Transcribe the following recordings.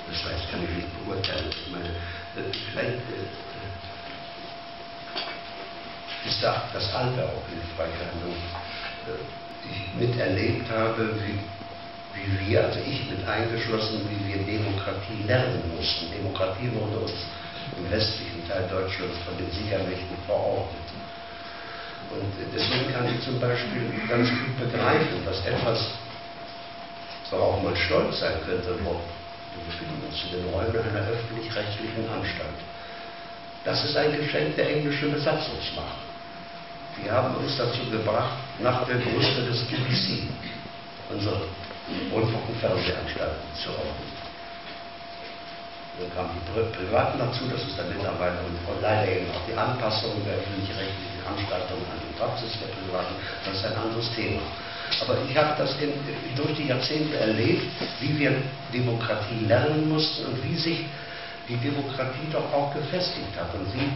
Das weiß, kann ich nicht beurteilen. Ich meine, vielleicht ist da das Alter auch hilfreich, wenn ich miterlebt habe, wie wir, also ich mit eingeschlossen, wie wir Demokratie lernen mussten. Demokratie wurde uns im westlichen Teil Deutschlands von den Siegermächten verordnet. Und deswegen kann ich zum Beispiel ganz gut begreifen, dass etwas, worauf man stolz sein könnte, wir befinden uns in den Räumen einer öffentlich-rechtlichen Anstalt. Das ist ein Geschenk der englischen Besatzungsmacht. Die haben uns dazu gebracht, nach der Größe des BBC unsere Rundfunk- und Fernsehanstalten zu ordnen. Dann kamen die Privaten dazu, das ist dann mittlerweile und leider eben auch die Anpassung der öffentlich-rechtlichen Anstaltungen an die Praxis der Privaten, das ist ein anderes Thema. Aber ich habe das durch die Jahrzehnte erlebt, wie wir Demokratie lernen mussten und wie sich die Demokratie doch auch gefestigt hat und wie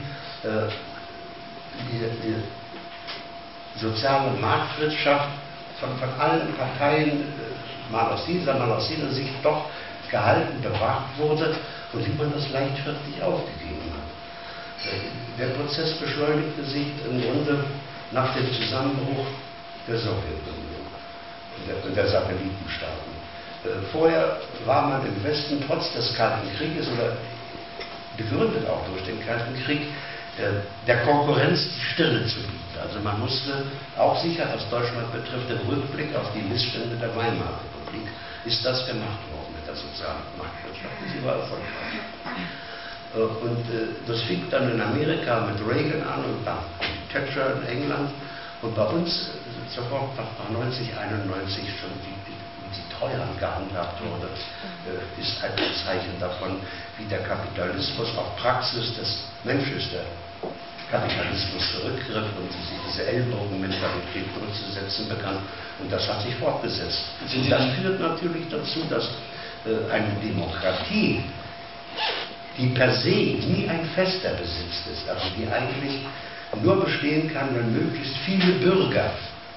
die soziale Marktwirtschaft von allen Parteien, mal aus dieser Sicht doch gehalten, bewacht wurde und wie man das leichtfertig aufgegeben hat. Der Prozess beschleunigte sich im Grunde nach dem Zusammenbruch der Sowjetunion und der Satellitenstaaten. Vorher war man im Westen trotz des Kalten Krieges oder begründet auch durch den Kalten Krieg der Konkurrenz die Stirne zu bieten. Also man musste auch sicher, was Deutschland betrifft, im Rückblick auf die Missstände der Weimarer Republik, ist das gemacht worden mit der sozialen Marktwirtschaft. Sie war erfolgreich. Und das fing dann in Amerika mit Reagan an und dann Thatcher in England. Und bei uns sofort nach 1991 schon die Treuhand gehandhabt wurde, ist ein Zeichen davon, wie der Kapitalismus auf Praxis des Menschen, der Kapitalismus zurückgriff und sich diese Ellbogenmentalität durchzusetzen begann. Und das hat sich fortgesetzt. Und das führt natürlich dazu, dass eine Demokratie, die per se nie ein fester Besitz ist, also die eigentlich nur bestehen kann, wenn möglichst viele Bürger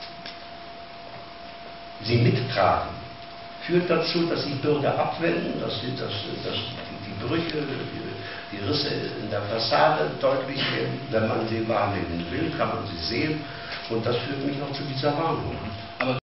sie mittragen, führt dazu, dass sich Bürger abwenden, dass die Brüche, die Risse in der Fassade deutlich werden. Wenn man sie wahrnehmen will, kann man sie sehen. Und das führt mich auch zu dieser Warnung.